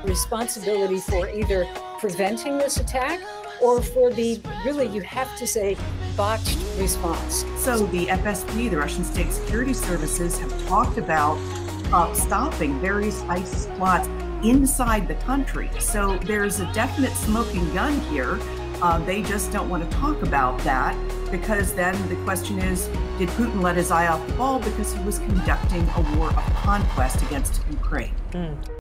responsibility for either preventing this attack or for the, really, you have to say, botched response. So the FSB, the Russian State Security Services, have talked about stopping various ISIS plots inside the country. So there's a definite smoking gun here. They just don't want to talk about that, because then the question is, did Putin let his eye off the ball because he was conducting a war of conquest against Ukraine?